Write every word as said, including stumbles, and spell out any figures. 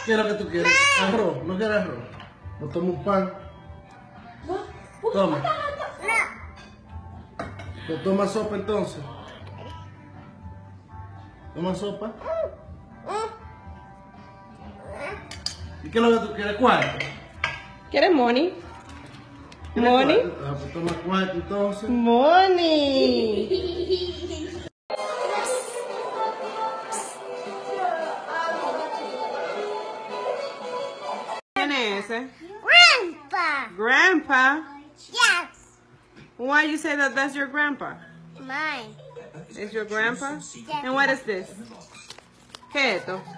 ¿Qué es lo que tú quieres? ¿Arroz? ¿No quieres arroz? ¿O toma un pan? Toma. ¿O toma sopa entonces? ¿Toma sopa? ¿Y qué es lo que tú quieres? ¿Cuarto? ¿Quieres money? ¿Money? Ah, pues toma cuarto entonces. Money. ¿Quién es ese? Grandpa. Grandpa? Yes. Why you say that that's your grandpa? Mine. Is your grandpa? And what is this? ¿Qué es esto?